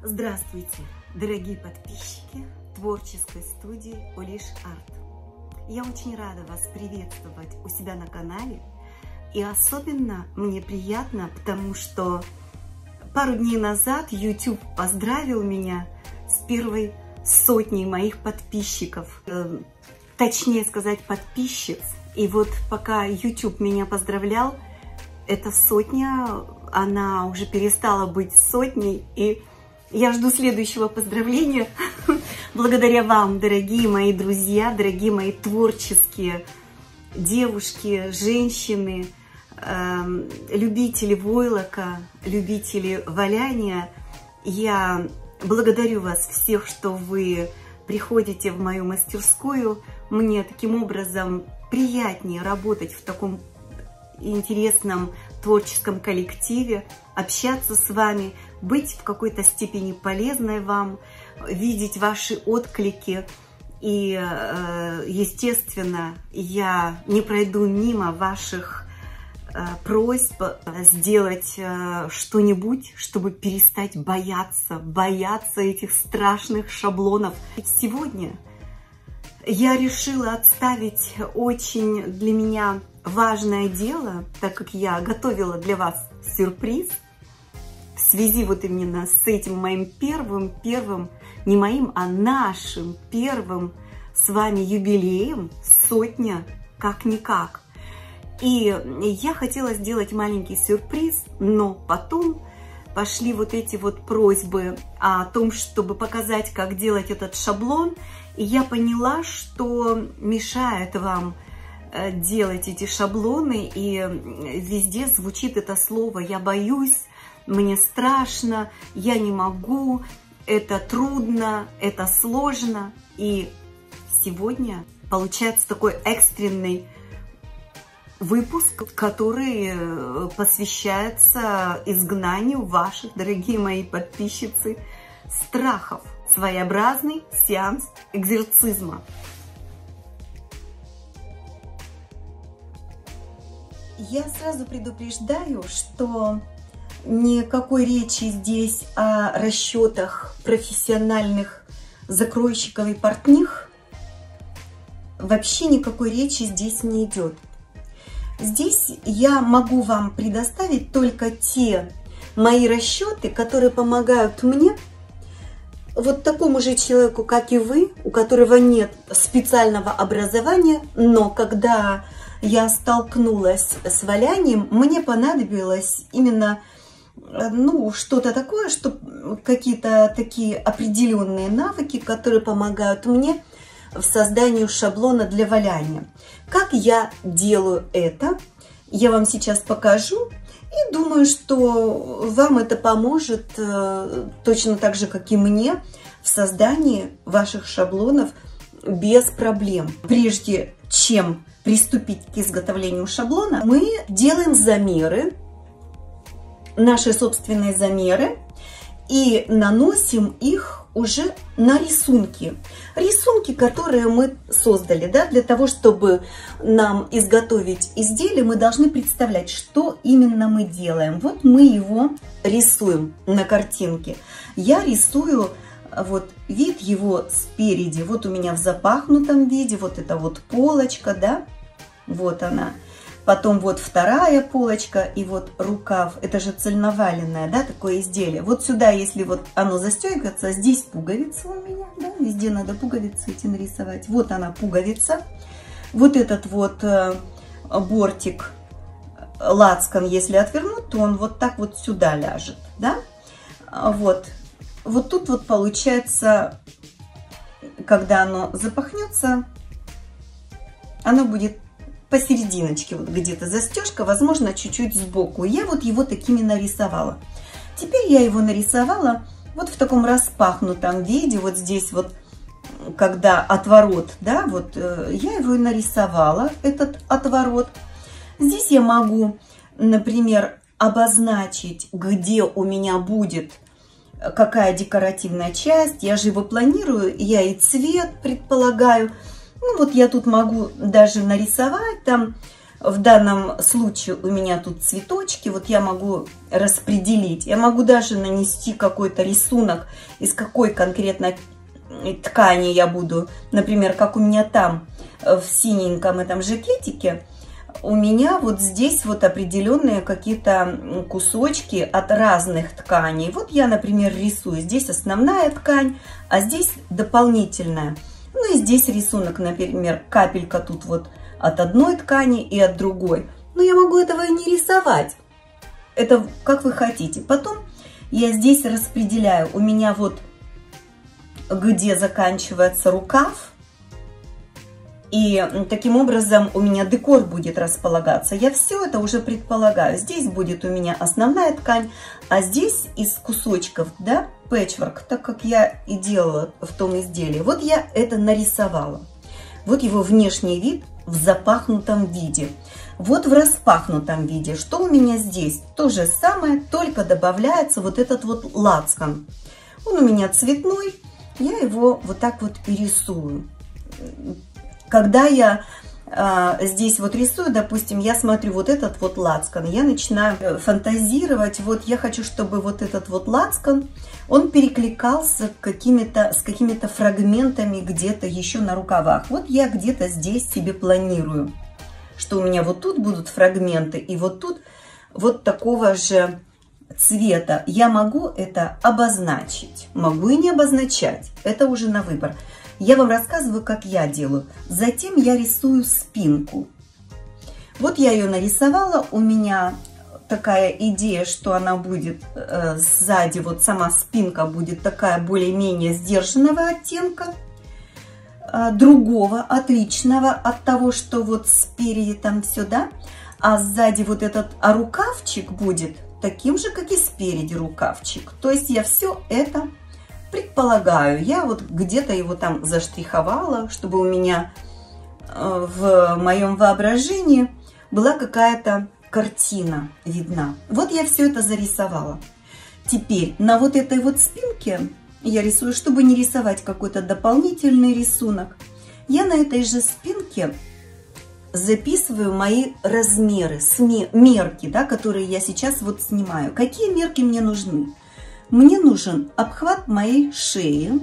Здравствуйте, дорогие подписчики творческой студии Олиш Арт. Я очень рада вас приветствовать у себя на канале. И особенно мне приятно, потому что пару дней назад YouTube поздравил меня с первой сотней моих подписчиков. Точнее сказать, подписчиц. И вот пока YouTube меня поздравлял, эта сотня, она уже перестала быть сотней. И я жду следующего поздравления. Благодаря вам, дорогие мои друзья, дорогие мои творческие девушки, женщины, любители войлока, любители валяния. Я благодарю вас всех, что вы приходите в мою мастерскую. Мне таким образом приятнее работать в таком интересном творческом коллективе, общаться с вами, быть в какой-то степени полезной вам, видеть ваши отклики. И, естественно, я не пройду мимо ваших просьб сделать что-нибудь, чтобы перестать бояться этих страшных шаблонов. Сегодня я решила отставить очень для меня важное дело, так как я готовила для вас сюрприз в связи вот именно с этим моим первым, не моим, а нашим первым с вами юбилеем, сотня, как-никак. И я хотела сделать маленький сюрприз, но потом пошли вот эти вот просьбы о том, чтобы показать, как делать этот шаблон. И я поняла, что мешает вам делать эти шаблоны, и везде звучит это слово «я боюсь», «мне страшно», «я не могу», «это трудно», «это сложно». И сегодня получается такой экстренный выпуск, который посвящается изгнанию ваших, дорогие мои подписчицы, страхов. Своеобразный сеанс экзорцизма. Я сразу предупреждаю, что никакой речи здесь о расчетах профессиональных закройщиков и портних, вообще никакой речи здесь не идет. Здесь я могу вам предоставить только те мои расчеты, которые помогают мне, вот такому же человеку, как и вы, у которого нет специального образования, но когда я столкнулась с валянием, мне понадобилось именно что-то такое, что какие-то такие определенные навыки, которые помогают мне в создании шаблона для валяния. Как я делаю это, я вам сейчас покажу. И думаю, что вам это поможет точно так же, как и мне, в создании ваших шаблонов без проблем. Прежде чем приступить к изготовлению шаблона, мы делаем замеры, наши собственные замеры, и наносим их уже на рисунки. Рисунки, которые мы создали, да, для того, чтобы нам изготовить изделие, мы должны представлять, что именно мы делаем. Вот мы его рисуем на картинке. Я рисую вот вид его спереди. Вот у меня в запахнутом виде, вот это вот полочка, да, вот она. Потом вот вторая полочка и вот рукав. Это же цельноваленное, да, такое изделие. Вот сюда, если вот оно застегивается, здесь пуговица у меня, да, везде надо пуговицы эти нарисовать. Вот она пуговица. Вот этот вот бортик, лацкан, если отвернуть, то он вот так вот сюда ляжет, да. Вот тут вот получается, когда оно запахнется, оно будет посерединочке, вот где-то застежка, возможно, чуть-чуть сбоку. Я вот его такими нарисовала. Теперь я его нарисовала вот в таком распахнутом виде, вот здесь вот, когда отворот, да, вот я его и нарисовала, этот отворот. Здесь я могу, например, обозначить, где у меня будет какая декоративная часть. Я же его планирую, я и цвет предполагаю. Ну вот я тут могу даже нарисовать там в данном случае у меня тут цветочки, вот я могу распределить. Я могу даже нанести какой-то рисунок, из какой конкретно ткани я буду. Например, как у меня там в синеньком этом жакетике, у меня вот здесь вот определенные какие-то кусочки от разных тканей. Вот я, например, рисую. Здесь основная ткань, а здесь дополнительная. Ну и здесь рисунок, например, капелька тут вот от одной ткани и от другой. Но я могу этого и не рисовать. Это как вы хотите. Потом я здесь распределяю. У меня вот где заканчивается рукав. И таким образом у меня декор будет располагаться. Я все это уже предполагаю. Здесь будет у меня основная ткань, а здесь из кусочков, да, пэтчворк, так как я и делала в том изделии. Вот я это нарисовала. Вот его внешний вид в запахнутом виде. Вот в распахнутом виде. Что у меня здесь? То же самое, только добавляется вот этот вот лацкан. Он у меня цветной. Я его вот так вот и рисую. Когда я здесь вот рисую, допустим, я смотрю вот этот вот лацкан, я начинаю фантазировать, вот я хочу, чтобы вот этот вот лацкан, он перекликался с какими-то фрагментами где-то еще на рукавах. Вот я где-то здесь себе планирую, что у меня вот тут будут фрагменты, и вот тут вот такого же цвета. Я могу это обозначить, могу и не обозначать, это уже на выбор. Я вам рассказываю, как я делаю. Затем я рисую спинку. Вот я ее нарисовала. У меня такая идея, что она будет сзади, вот сама спинка будет такая более-менее сдержанного оттенка. Другого, отличного от того, что вот спереди там все, да. А сзади вот этот рукавчик будет таким же, как и спереди рукавчик. То есть я все это предполагаю. Я вот где-то его там заштриховала, чтобы у меня в моем воображении была какая-то картина видна. Вот я все это зарисовала. Теперь на вот этой вот спинке я рисую, чтобы не рисовать какой-то дополнительный рисунок. Я на этой же спинке записываю мои размеры, мерки, да, которые я сейчас вот снимаю. Какие мерки мне нужны? Мне нужен обхват моей шеи,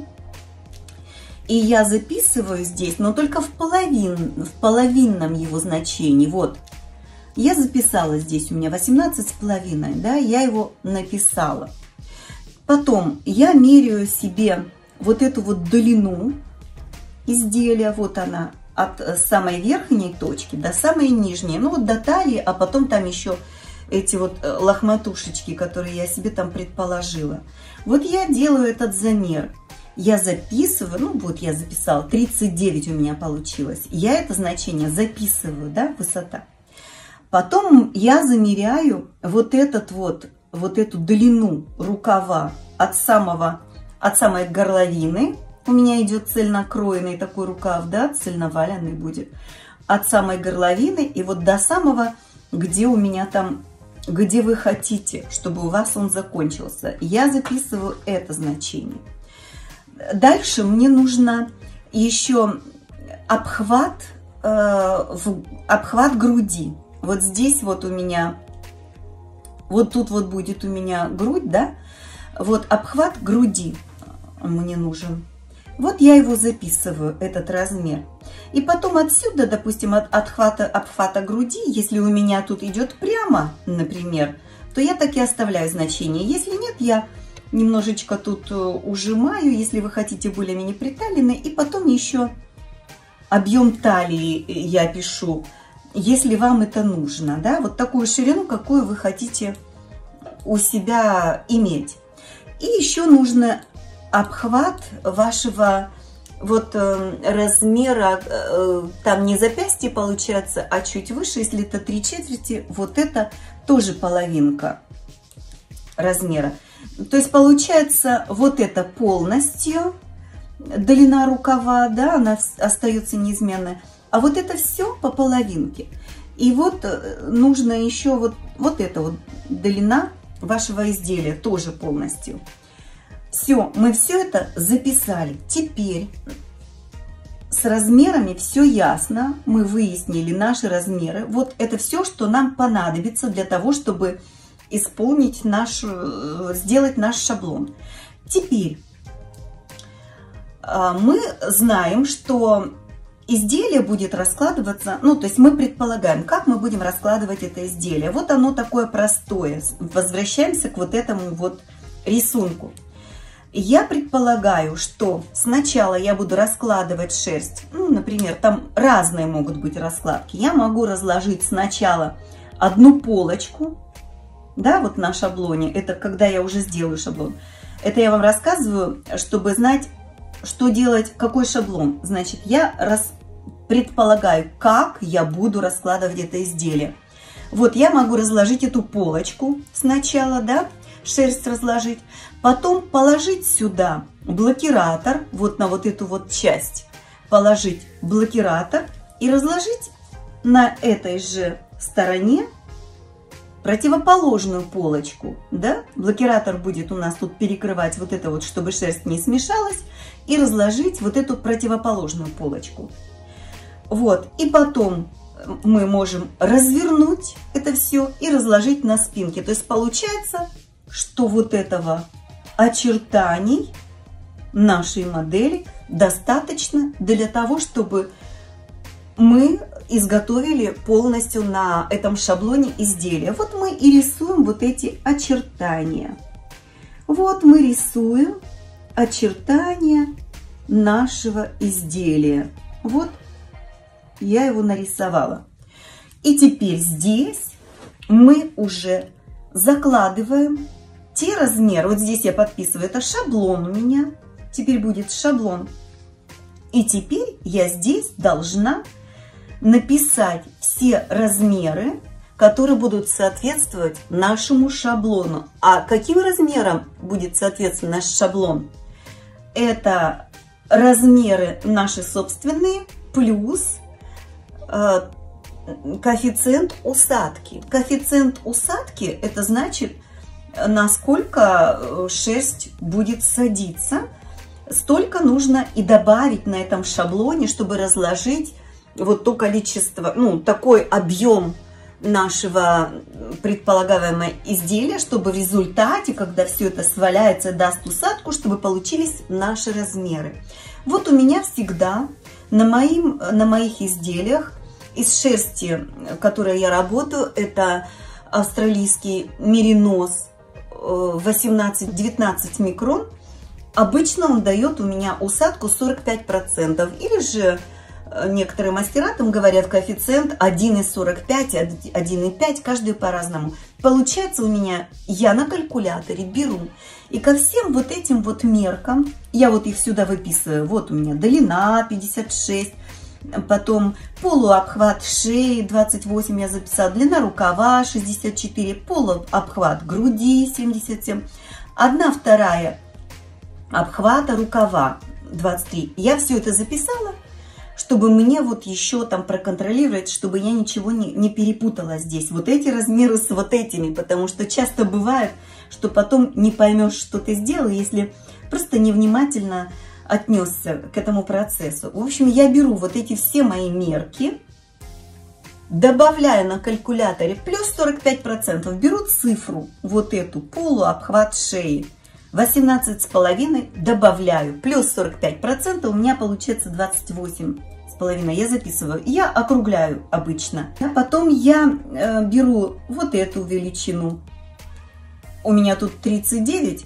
и я записываю здесь, но только в половинном его значении. Вот, я записала здесь, у меня 18,5, да, я его написала. Потом я меряю себе вот эту вот длину изделия, вот она, от самой верхней точки до самой нижней, ну вот до талии, а потом там еще эти вот лохматушечки, которые я себе там предположила. Вот я делаю этот замер. Я записываю, ну вот я записала, 39 у меня получилось. Я это значение записываю, да, высота. Потом я замеряю вот эту длину рукава от самой горловины. У меня идет цельнокроенный такой рукав, да, цельноваленный будет. От самой горловины и вот до самого, где у меня там, где вы хотите, чтобы у вас он закончился. Я записываю это значение. Дальше мне нужно еще обхват груди. Вот здесь вот у меня, вот тут вот будет у меня грудь, да? Вот обхват груди мне нужен. Вот я его записываю, этот размер. И потом отсюда, допустим, от обхвата груди, если у меня тут идет прямо, например, то я так и оставляю значение. Если нет, я немножечко тут ужимаю, если вы хотите более-менее приталенный. И потом еще объем талии я пишу, если вам это нужно, да, вот такую ширину, какую вы хотите у себя иметь. И еще нужно обхват вашего вот размера, там не запястье получается, а чуть выше, если это 3/4, вот это тоже половинка размера. То есть получается вот это полностью длина рукава, да, она остается неизменной, а вот это все по половинке. И вот нужно еще вот эта вот длина вашего изделия тоже полностью. Все, мы все это записали. Теперь с размерами все ясно. Мы выяснили наши размеры. Вот это все, что нам понадобится для того, чтобы исполнить сделать наш шаблон. Теперь мы знаем, что изделие будет раскладываться, ну, то есть мы предполагаем, как мы будем раскладывать это изделие. Вот оно такое простое. Возвращаемся к вот этому вот рисунку. Я предполагаю, что сначала я буду раскладывать шерсть. Ну, например, там разные могут быть раскладки. Я могу разложить сначала одну полочку, да, вот на шаблоне. Это когда я уже сделаю шаблон. Это я вам рассказываю, чтобы знать, что делать, какой шаблон. Значит, я предполагаю, как я буду раскладывать это изделие. Вот я могу разложить эту полочку сначала, да, шерсть разложить, потом положить сюда блокиратор, вот на вот эту вот часть, положить блокиратор и разложить на этой же стороне противоположную полочку, да, блокиратор будет у нас тут перекрывать вот это вот, чтобы шерсть не смешалась, и разложить вот эту противоположную полочку. Вот, и потом мы можем развернуть это все и разложить на спинке. То есть получается, что вот этого очертаний нашей модели достаточно для того, чтобы мы изготовили полностью на этом шаблоне изделия. Вот мы и рисуем вот эти очертания. Вот мы рисуем очертания нашего изделия. Вот я его нарисовала. И теперь здесь мы уже закладываем те размеры. Вот здесь я подписываю, это шаблон у меня. Теперь будет шаблон. И теперь я здесь должна написать все размеры, которые будут соответствовать нашему шаблону. А каким размером будет соответствовать наш шаблон? Это размеры наши собственные плюс коэффициент усадки. Коэффициент усадки – это значит, насколько шерсть будет садиться. Столько нужно и добавить на этом шаблоне, чтобы разложить вот то количество, ну, такой объем нашего предполагаемого изделия, чтобы в результате, когда все это сваляется, даст усадку, чтобы получились наши размеры. Вот у меня всегда на моих изделиях из шерсти, которой я работаю, это австралийский меринос 18-19 микрон. Обычно он дает у меня усадку 45%. Или же некоторые мастера там говорят коэффициент 1,45, 1,5, каждый по-разному. Получается у меня, я на калькуляторе беру, и ко всем вот этим вот меркам, я вот их сюда выписываю, вот у меня длина 56, потом полуобхват шеи 28 я записала, длина рукава 64, полуобхват груди 77, 1/2 обхвата рукава 23. Я все это записала, чтобы мне вот еще там проконтролировать, чтобы я ничего не перепутала здесь. Вот эти размеры с вот этими, потому что часто бывает, что потом не поймешь, что ты сделал, если просто невнимательно отнесся к этому процессу. В общем, я беру вот эти все мои мерки, добавляю на калькуляторе плюс 45%, беру цифру, вот эту полуобхват шеи, 18,5 добавляю, плюс 45%, у меня получается 28,5, я записываю, я округляю обычно. А потом я беру вот эту величину, у меня тут 39,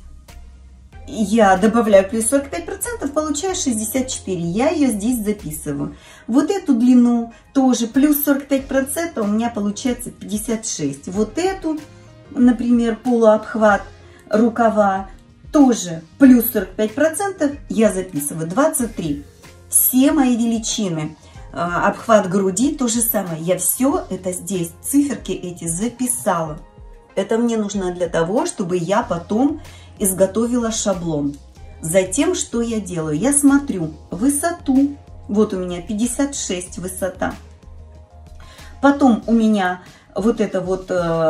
я добавляю плюс 45%, получаю 64, я ее здесь записываю. Вот эту длину тоже плюс 45%, у меня получается 56. Вот эту, например, полуобхват рукава, тоже плюс 45%, я записываю 23. Все мои величины, обхват груди, то же самое. Я все это здесь, циферки эти записала. Это мне нужно для того, чтобы я потом изготовила шаблон. Затем, что я делаю? Я смотрю высоту. Вот у меня 56 высота. Потом у меня вот это вот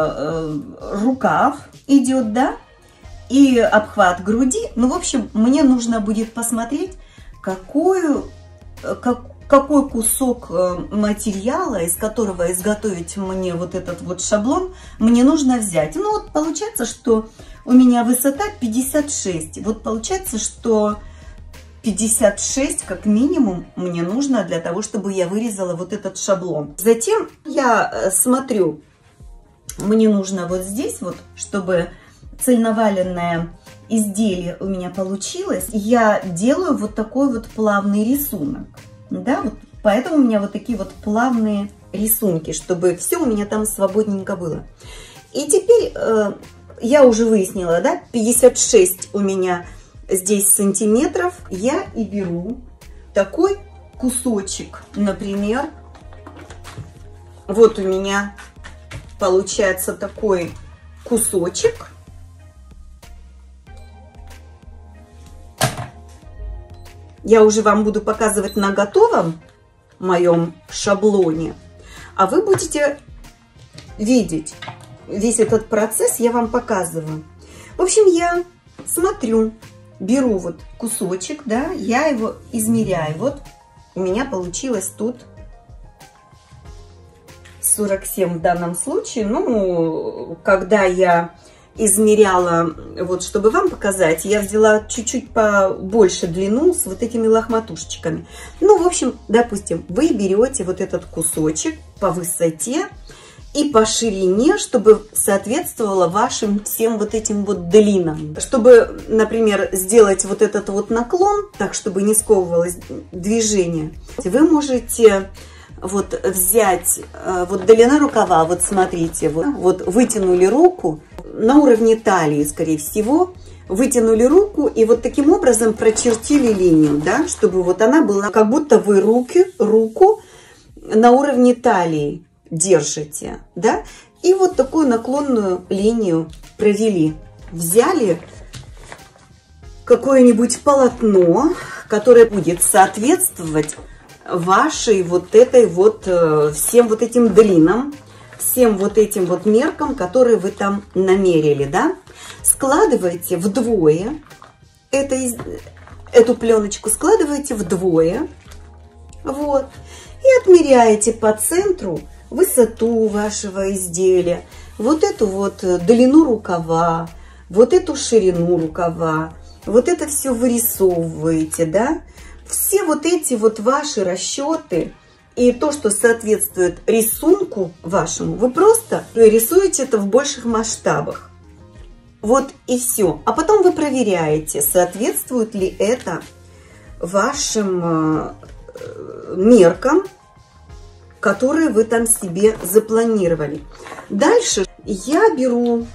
рукав идет, да? И обхват груди. Ну, в общем, мне нужно будет посмотреть, какую какой кусок материала, из которого изготовить мне вот этот вот шаблон, мне нужно взять. Ну вот получается, что у меня высота 56. Вот получается, что 56 как минимум мне нужно для того, чтобы я вырезала вот этот шаблон. Затем я смотрю, мне нужно вот здесь вот, чтобы цельноваленное изделие у меня получилось, я делаю вот такой вот плавный рисунок. Да, вот поэтому у меня вот такие вот плавные рисунки, чтобы все у меня там свободненько было. И теперь я уже выяснила, да, 56 у меня здесь сантиметров. Я и беру такой кусочек, например, вот у меня получается такой кусочек. Я уже вам буду показывать на готовом моем шаблоне, а вы будете видеть весь этот процесс, я вам показываю. В общем, я смотрю, беру вот кусочек, да, я его измеряю. Вот у меня получилось тут 47 в данном случае. Ну, когда я измеряла, вот чтобы вам показать, я взяла чуть-чуть побольше длину с вот этими лохматушечками. Ну, в общем, допустим, вы берете вот этот кусочек по высоте и по ширине, чтобы соответствовало вашим всем вот этим вот длинам. Чтобы, например, сделать вот этот вот наклон, так, чтобы не сковывалось движение, вы можете вот взять, вот длина рукава, вот смотрите, вот вытянули руку на уровне талии, скорее всего, вытянули руку и вот таким образом прочертили линию, да, чтобы вот она была, как будто вы руку на уровне талии держите, да, и вот такую наклонную линию провели. Взяли какое-нибудь полотно, которое будет соответствовать вашей вот этой вот, всем вот этим длинам, всем вот этим вот меркам, которые вы там намерили, да, складывайте вдвое, эту пленочку складываете вдвое, вот, и отмеряете по центру высоту вашего изделия, вот эту вот длину рукава, вот эту ширину рукава, вот это все вырисовываете, да. Все вот эти вот ваши расчеты и то, что соответствует рисунку вашему, вы просто рисуете это в больших масштабах. Вот и все. А потом вы проверяете, соответствует ли это вашим меркам, которые вы там себе запланировали. Дальше я беру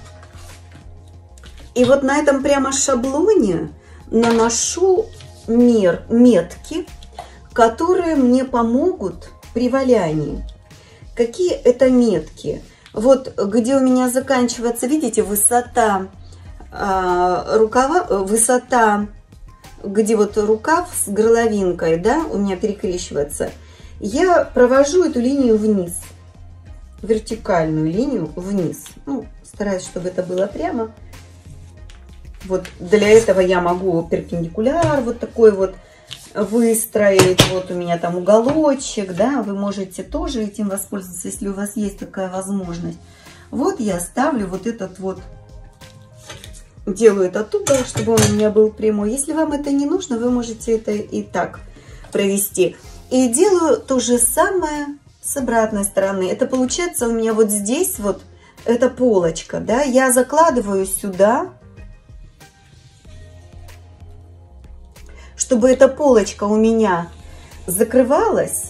и вот на этом прямо шаблоне наношу метки, которые мне помогут при валянии. Какие это метки? Вот где у меня заканчивается, видите, высота рукава, высота, где вот рукав с горловинкой, да, у меня перекрещивается, я провожу эту линию вниз, вертикальную линию вниз. Ну, стараюсь, чтобы это было прямо. Вот для этого я могу перпендикуляр вот такой вот выстроить. Вот у меня там уголочек, да, вы можете тоже этим воспользоваться, если у вас есть такая возможность. Вот я ставлю вот этот вот, делаю этот угол, чтобы он у меня был прямой. Если вам это не нужно, вы можете это и так провести. И делаю то же самое с обратной стороны. Это получается у меня вот здесь вот, эта полочка, да, я закладываю сюда, чтобы эта полочка у меня закрывалась.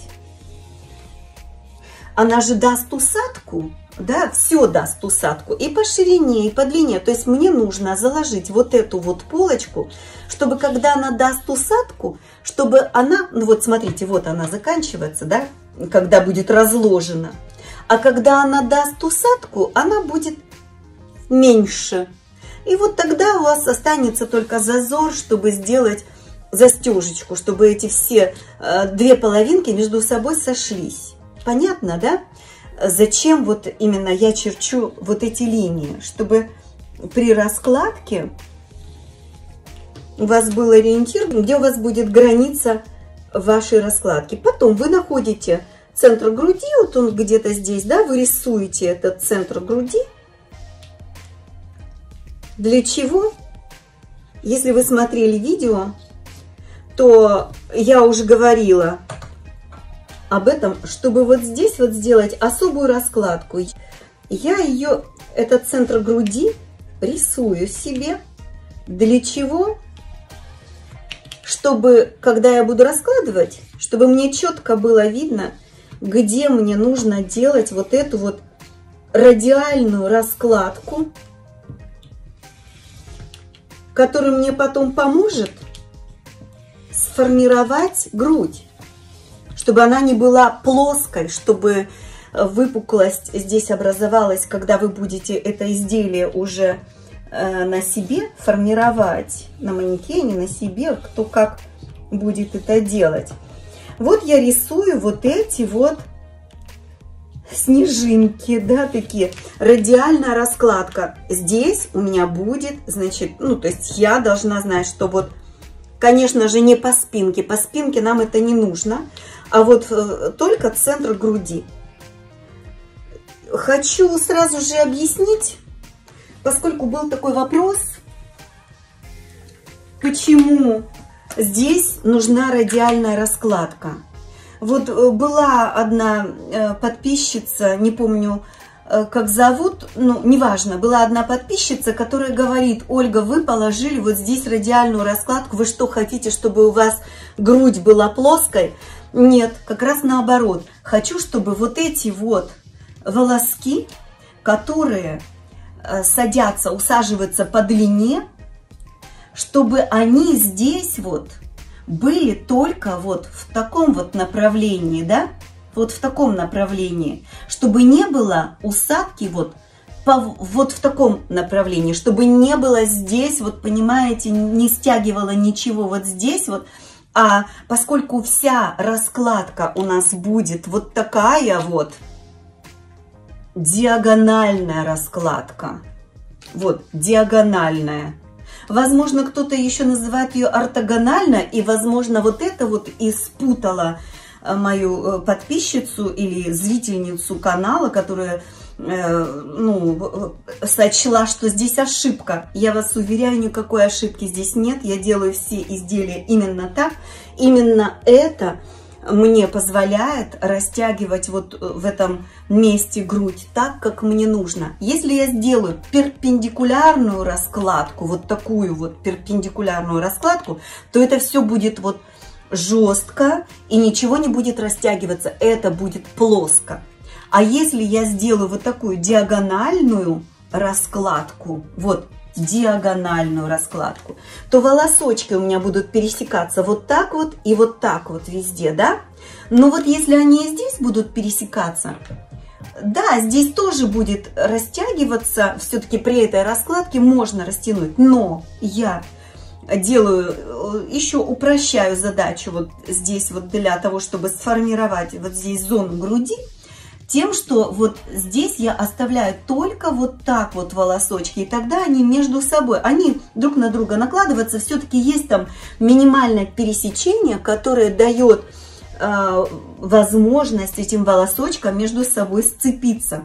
Она же даст усадку, да, все даст усадку и по ширине, и по длине. То есть мне нужно заложить вот эту вот полочку, чтобы когда она даст усадку, чтобы она, ну вот смотрите, вот она заканчивается, да, когда будет разложена. А когда она даст усадку, она будет меньше. И вот тогда у вас останется только зазор, чтобы сделать застежечку, чтобы эти все две половинки между собой сошлись. Понятно, да? Зачем вот именно я черчу вот эти линии? Чтобы при раскладке у вас был ориентир, где у вас будет граница вашей раскладки. Потом вы находите центр груди, вот он где-то здесь, да, вы рисуете этот центр груди. Для чего? Если вы смотрели видео, то я уже говорила об этом, чтобы вот здесь вот сделать особую раскладку. Я ее, этот центр груди, рисую себе. Для чего? Чтобы, когда я буду раскладывать, чтобы мне четко было видно, где мне нужно делать вот эту вот радиальную раскладку, которая мне потом поможет сформировать грудь, чтобы она не была плоской, чтобы выпуклость здесь образовалась, когда вы будете это изделие уже на себе формировать, на манекене, на себе, кто как будет это делать. Вот я рисую вот эти вот снежинки, да, такие, радиальная раскладка. Здесь у меня будет, значит, ну, то есть я должна знать, что вот, конечно же, не по спинке нам это не нужно, а вот только центр груди. Хочу сразу же объяснить, поскольку был такой вопрос, почему здесь нужна радиальная раскладка. Вот была одна подписчица, не помню, как зовут, ну, неважно, была одна подписчица, которая говорит: Ольга, вы положили вот здесь радиальную раскладку, вы что, хотите, чтобы у вас грудь была плоской? Нет, как раз наоборот. Хочу, чтобы вот эти вот волоски, которые садятся, усаживаются по длине, чтобы они здесь вот были только вот в таком вот направлении, да, вот в таком направлении, чтобы не было усадки вот в таком направлении, чтобы не было здесь, вот понимаете, не стягивало ничего вот здесь вот, а поскольку вся раскладка у нас будет вот такая вот, диагональная раскладка, вот, диагональная. Возможно, кто-то еще называет ее ортогонально, и, возможно, вот это вот и спутало мою подписчицу или зрительницу канала, которая, ну, сочла, что здесь ошибка. Я вас уверяю, никакой ошибки здесь нет. Я делаю все изделия именно так. Именно это мне позволяет растягивать вот в этом месте грудь так, как мне нужно. Если я сделаю перпендикулярную раскладку, вот такую вот перпендикулярную раскладку, то это все будет вот жестко и ничего не будет растягиваться. Это будет плоско. А если я сделаю вот такую диагональную раскладку, вот диагональную раскладку, то волосочки у меня будут пересекаться вот так вот и вот так вот везде, да? Но вот если они и здесь будут пересекаться, да, здесь тоже будет растягиваться, все-таки при этой раскладке можно растянуть, но я делаю, еще упрощаю задачу вот здесь вот для того, чтобы сформировать вот здесь зону груди, тем, что вот здесь я оставляю только вот так вот волосочки, и тогда они между собой, они друг на друга накладываются, все-таки есть там минимальное пересечение, которое дает возможность этим волосочкам между собой сцепиться.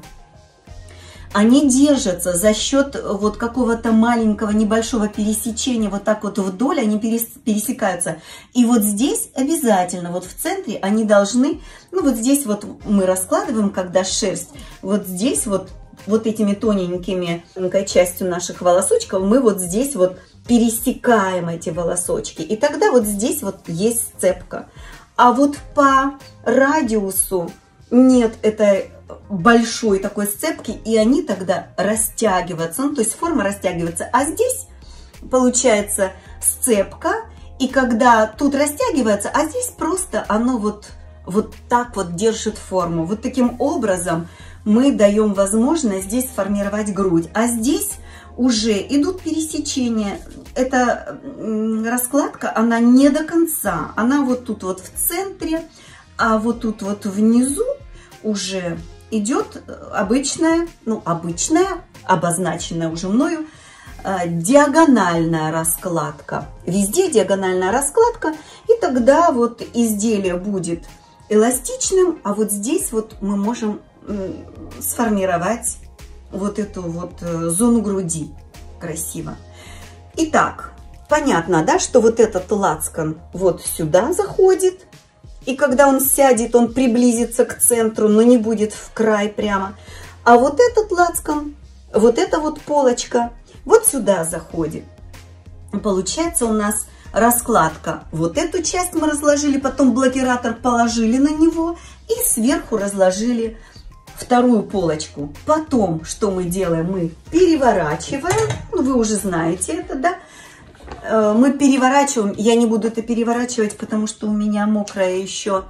Они держатся за счет вот какого-то маленького небольшого пересечения, вот так вот вдоль они пересекаются. И вот здесь обязательно, вот в центре они должны, ну вот здесь вот мы раскладываем, когда шерсть, вот здесь вот этими тоненькими частью наших волосочков мы вот здесь вот пересекаем эти волосочки. И тогда вот здесь вот есть сцепка. А вот по радиусу нет этой большой такой сцепки, и они тогда растягиваются, ну, то есть форма растягивается, а здесь получается сцепка, и когда тут растягивается, а здесь просто оно вот так вот держит форму. Вот таким образом мы даем возможность здесь сформировать грудь, а здесь уже идут пересечения. Эта раскладка, она не до конца, она вот тут вот в центре, а вот тут вот внизу уже идет обычная, ну, обычная, обозначенная уже мною диагональная раскладка. Везде диагональная раскладка, и тогда вот изделие будет эластичным, а вот здесь вот мы можем сформировать вот эту вот зону груди красиво. Итак, понятно, да, что вот этот лацкан вот сюда заходит, и когда он сядет, он приблизится к центру, но не будет в край прямо. А вот этот лацкан, вот эта вот полочка вот сюда заходит. Получается у нас раскладка. Вот эту часть мы разложили, потом блокиратор положили на него и сверху разложили вторую полочку. Потом, что мы делаем? Мы переворачиваем. Ну, вы уже знаете это, да? Мы переворачиваем. Я не буду это переворачивать, потому что у меня мокрая еще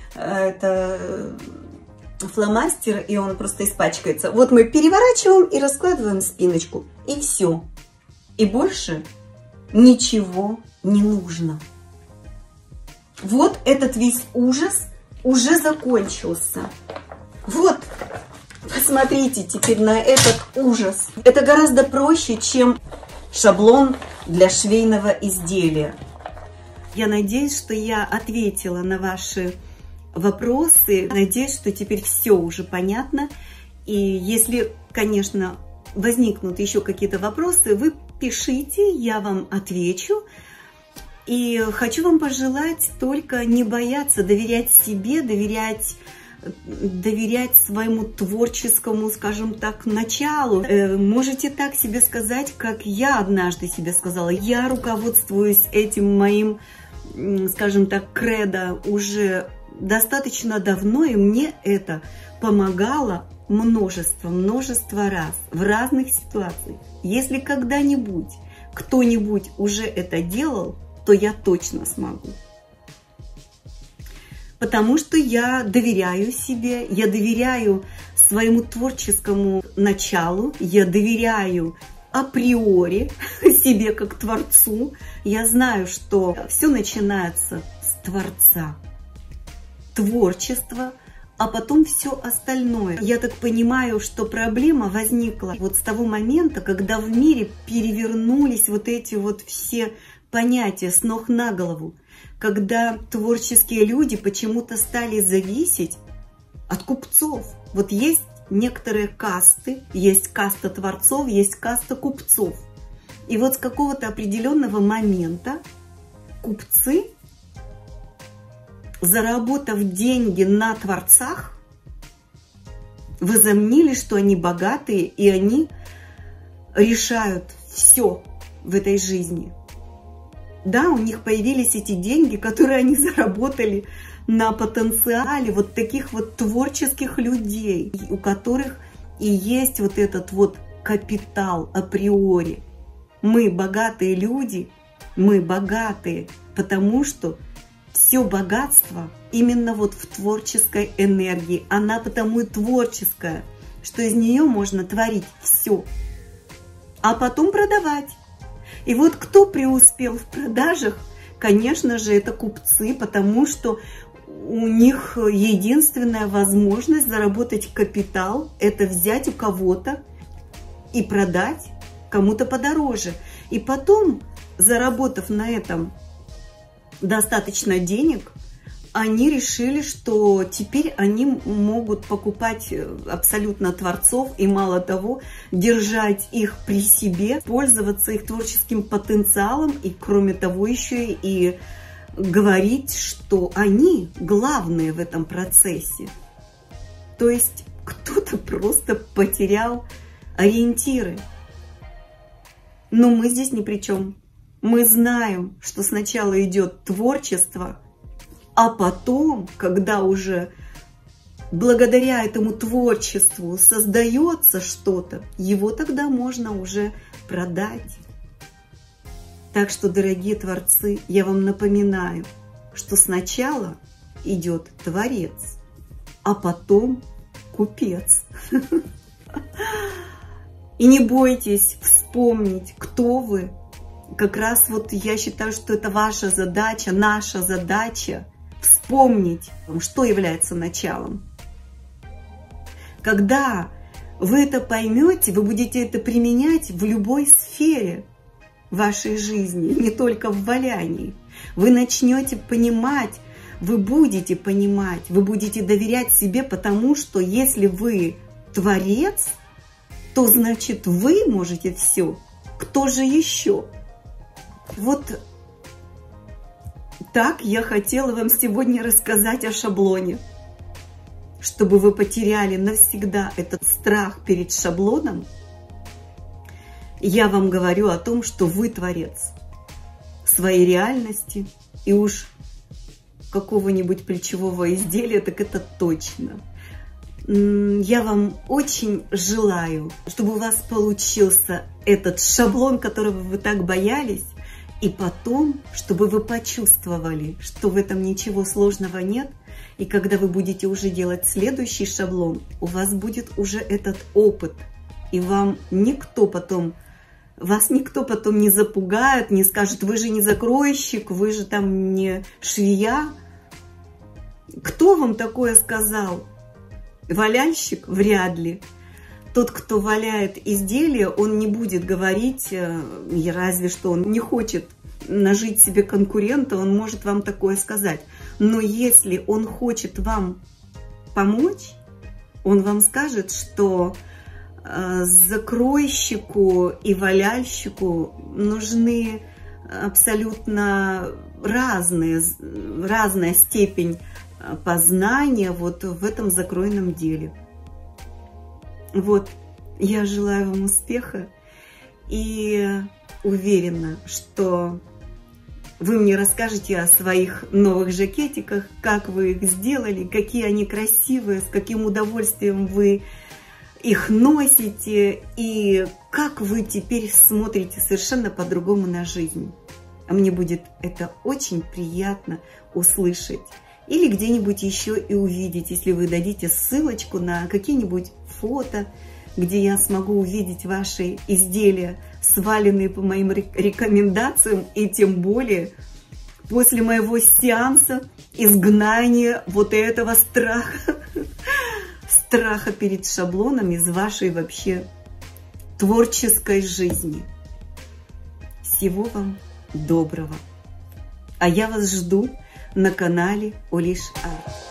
это фломастер, и он просто испачкается. Вот мы переворачиваем и раскладываем спиночку. И все. И больше ничего не нужно. Вот этот весь ужас уже закончился. Вот, посмотрите теперь на этот ужас. Это гораздо проще, чем шаблон для швейного изделия. Я надеюсь, что я ответила на ваши вопросы. Надеюсь, что теперь все уже понятно. И если, конечно, возникнут еще какие-то вопросы, вы пишите, я вам отвечу. И хочу вам пожелать только не бояться, доверять себе, доверять своему творческому, скажем так, началу. Можете так себе сказать, как я однажды себе сказала. Я руководствуюсь этим моим, скажем так, кредо уже достаточно давно, и мне это помогало множество раз в разных ситуациях. Если когда-нибудь кто-нибудь уже это делал, то я точно смогу. Потому что я доверяю себе, я доверяю своему творческому началу, я доверяю априори себе как творцу. Я знаю, что все начинается с творца, творчества, а потом все остальное. Я так понимаю, что проблема возникла вот с того момента, когда в мире перевернулись вот эти вот все понятия с ног на голову, когда творческие люди почему-то стали зависеть от купцов. Вот есть некоторые касты, есть каста творцов, есть каста купцов. И вот с какого-то определенного момента купцы, заработав деньги на творцах, возомнили, что они богатые, и они решают все в этой жизни. Да, у них появились эти деньги, которые они заработали на потенциале вот таких вот творческих людей, у которых и есть вот этот вот капитал априори. Мы богатые люди, мы богатые, потому что все богатство именно вот в творческой энергии. Она потому и творческая, что из нее можно творить все, а потом продавать. И вот кто преуспел в продажах, конечно же, это купцы, потому что у них единственная возможность заработать капитал – это взять у кого-то и продать кому-то подороже. И потом, заработав на этом достаточно денег, они решили, что теперь они могут покупать абсолютно творцов и, мало того, держать их при себе, пользоваться их творческим потенциалом и, кроме того, еще и говорить, что они главные в этом процессе. То есть кто-то просто потерял ориентиры. Но мы здесь ни при чем. Мы знаем, что сначала идет творчество, а потом, когда уже благодаря этому творчеству создается что-то, его тогда можно уже продать. Так что, дорогие творцы, я вам напоминаю, что сначала идет творец, а потом купец. И не бойтесь вспомнить, кто вы. Как раз вот я считаю, что это ваша задача, наша задача вспомнить, что является началом. Когда вы это поймете, вы будете это применять в любой сфере вашей жизни, не только в валянии. Вы начнете понимать, вы будете доверять себе, потому что если вы творец, то значит вы можете все. Кто же еще? Вот так я хотела вам сегодня рассказать о шаблоне, чтобы вы потеряли навсегда этот страх перед шаблоном. Я вам говорю о том, что вы творец своей реальности, и уж какого-нибудь плечевого изделия, так это точно. Я вам очень желаю, чтобы у вас получился этот шаблон, которого вы так боялись, и потом, чтобы вы почувствовали, что в этом ничего сложного нет, и когда вы будете уже делать следующий шаблон, у вас будет уже этот опыт, и вас никто потом не запугает, не скажет: вы же не закройщик, вы же там не швея. Кто вам такое сказал? Валяльщик? Вряд ли. Тот, кто валяет изделие, он не будет говорить, разве что он не хочет нажить себе конкурента, он может вам такое сказать. Но если он хочет вам помочь, он вам скажет, что закройщику и валяльщику нужны абсолютно разная степень познания вот в этом закройном деле. Вот, я желаю вам успеха и уверена, что вы мне расскажете о своих новых жакетиках, как вы их сделали, какие они красивые, с каким удовольствием вы их носите и как вы теперь смотрите совершенно по-другому на жизнь. А мне будет это очень приятно услышать. Или где-нибудь еще и увидеть, если вы дадите ссылочку на какие-нибудь фото, где я смогу увидеть ваши изделия, сваленные по моим рекомендациям, и тем более после моего сеанса изгнания вот этого страха перед шаблоном из вашей вообще творческой жизни. Всего вам доброго. А я вас жду на канале Олиш Арт.